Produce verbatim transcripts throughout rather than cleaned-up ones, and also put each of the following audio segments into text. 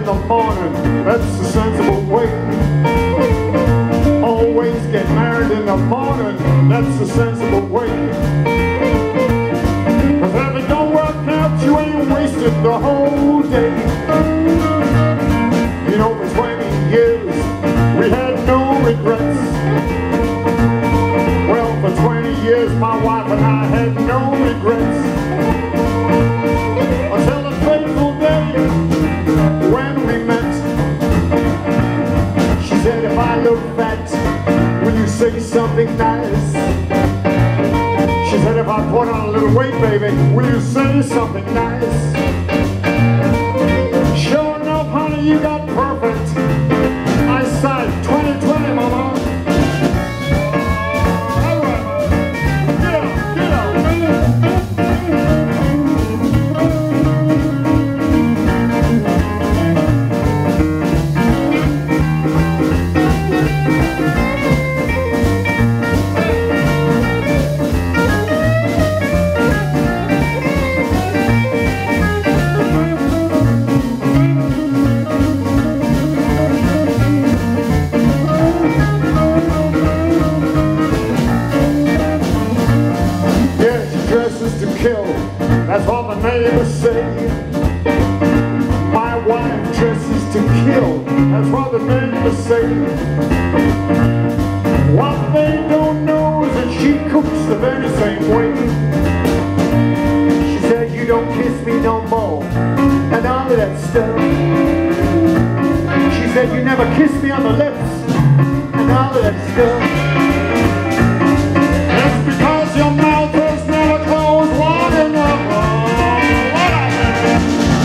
the morning, that's the sensible way. Always get married in the morning, that's the sensible way. Cause if it don't work out, you ain't wasted the whole day. You know, for twenty years, we had no regrets. Well, for twenty years, my wife and I had no regrets. Until the fateful day when we met. She said, if I look fat, will you say something nice? She said, if I put on a little weight, baby, will you say something nice? Sure enough, honey, you got perfect eyesight. twenty twenty, mama. All right. Get up, get up. To kill, that's what the neighbors say. My wife dresses to kill, that's what the neighbors say. What they don't know is that she cooks the very same way. She said, you don't kiss me no more, and all of that stuff. She said, you never kiss me on the lips, and all of that stuff. That's because your mouth was never closed long enough. Oh, what I mean.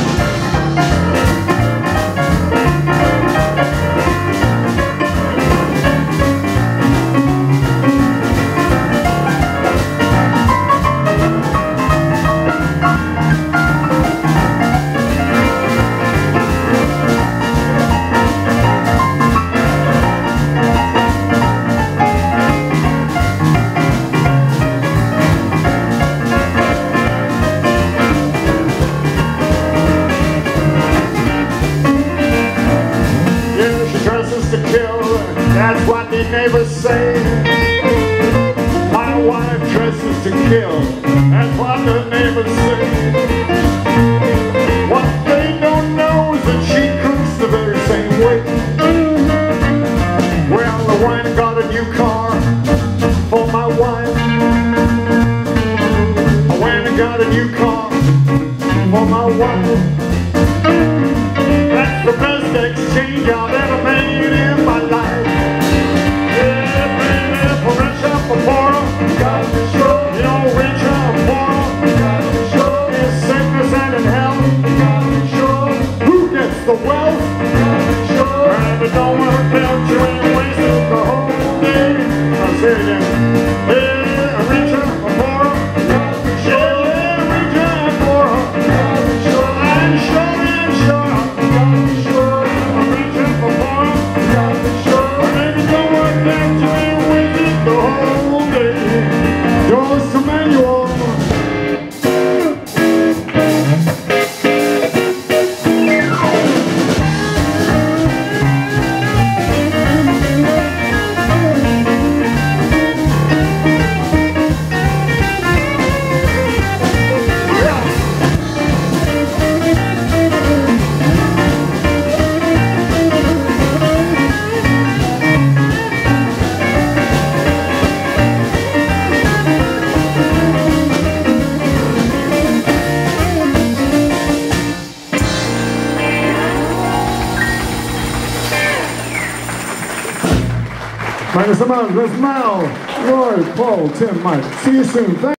To kill, that's what the neighbors say. My wife dresses to kill, that's what the neighbors say. What they don't know is that she cooks the very same way. Well, I went and got a new car for my wife. I went and got a new car for my wife. That's the best exchange I've ever made in my life. Yeah, baby, for richer, for poorer, got to show. You know, richer or poorer, got to show. In sickness and in health, got to show. Who gets the wealth, got to show. And if it don't work out, you ain't wasted the whole day. I'll say it again. Yeah, richer or poorer, got to show. Yeah, richer or poorer, got to show. And show and show. Thank you so much. Let's Mal, Roy, Paul, Tim, Mike. See you soon. Thank